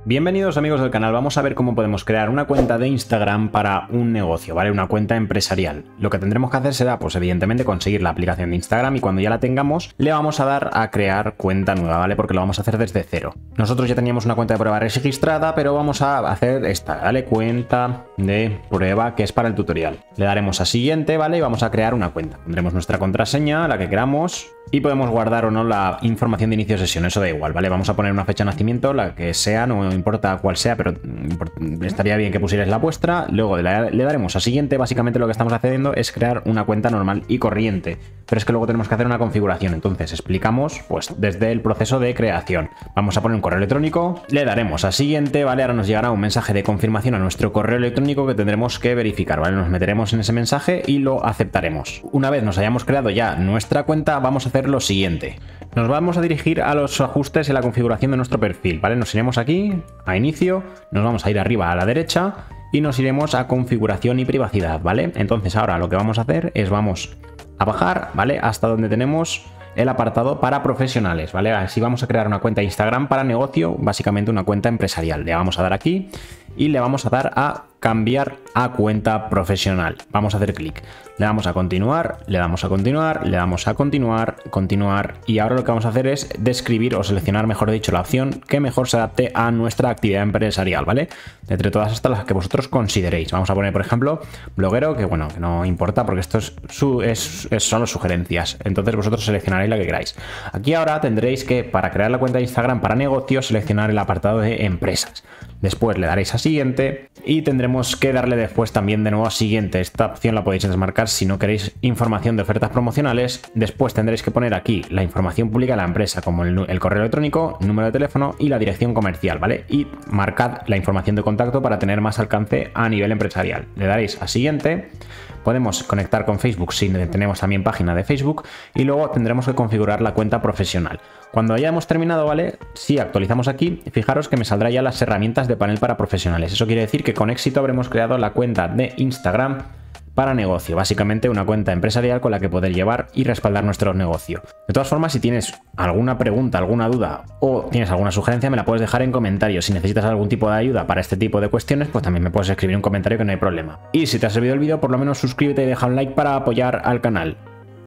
Bienvenidos amigos del canal, vamos a ver cómo podemos crear una cuenta de Instagram para un negocio, ¿vale? Una cuenta empresarial. Lo que tendremos que hacer será, pues evidentemente, conseguir la aplicación de Instagram y cuando ya la tengamos, le vamos a dar a crear cuenta nueva, ¿vale? Porque lo vamos a hacer desde cero. Nosotros ya teníamos una cuenta de prueba registrada, pero vamos a hacer esta, ¿vale? Cuenta de prueba, que es para el tutorial. Le daremos a siguiente, ¿vale? Y vamos a crear una cuenta. Pondremos nuestra contraseña, la que queramos, y podemos guardar o no la información de inicio de sesión, eso da igual, ¿vale? Vamos a poner una fecha de nacimiento, la que sea, no importa cuál sea, pero estaría bien que pusierais la vuestra. Luego le daremos a siguiente. Básicamente lo que estamos haciendo es crear una cuenta normal y corriente, pero es que luego tenemos que hacer una configuración. Entonces explicamos pues desde el proceso de creación. Vamos a poner un correo electrónico, le daremos a siguiente, ¿vale? Ahora nos llegará un mensaje de confirmación a nuestro correo electrónico que tendremos que verificar, ¿vale? Nos meteremos en ese mensaje y lo aceptaremos. Una vez nos hayamos creado ya nuestra cuenta, vamos a hacer lo siguiente. Nos vamos a dirigir a los ajustes y la configuración de nuestro perfil, ¿vale? Nos iremos aquí a inicio, nos vamos a ir arriba a la derecha y nos iremos a configuración y privacidad, ¿vale? Entonces ahora lo que vamos a hacer es vamos a bajar, ¿vale? Hasta donde tenemos el apartado para profesionales, ¿vale? Así vamos a crear una cuenta de Instagram para negocio, básicamente una cuenta empresarial. Le vamos a dar aquí y le vamos a dar a cambiar a cuenta profesional. Vamos a hacer clic. Le damos a continuar, le damos a continuar, le damos a continuar, continuar. Y ahora lo que vamos a hacer es describir o seleccionar, mejor dicho, la opción que mejor se adapte a nuestra actividad empresarial, ¿vale? Entre todas hasta las que vosotros consideréis. Vamos a poner, por ejemplo, bloguero, que bueno, que no importa porque esto es solo sugerencias. Entonces vosotros seleccionaréis la que queráis. Aquí ahora tendréis que, para crear la cuenta de Instagram para negocios, seleccionar el apartado de empresas. Después le daréis a siguiente y tendremos que darle después también de nuevo a siguiente. Esta opción la podéis desmarcar si no queréis información de ofertas promocionales. Después tendréis que poner aquí la información pública de la empresa, como el correo electrónico, número de teléfono y la dirección comercial, ¿vale? Y marcad la información de contacto para tener más alcance a nivel empresarial. Le daréis a siguiente. Podemos conectar con Facebook si tenemos también página de Facebook y luego tendremos que configurar la cuenta profesional. Cuando hayamos terminado, ¿vale? Si actualizamos aquí, fijaros que me saldrá ya las herramientas de panel para profesionales. Eso quiere decir que con éxito habremos creado la cuenta de Instagram para negocio, básicamente una cuenta empresarial con la que poder llevar y respaldar nuestro negocio. De todas formas, si tienes alguna pregunta, alguna duda o tienes alguna sugerencia, me la puedes dejar en comentarios. Si necesitas algún tipo de ayuda para este tipo de cuestiones, pues también me puedes escribir un comentario que no hay problema. Y si te ha servido el vídeo, por lo menos suscríbete y deja un like para apoyar al canal.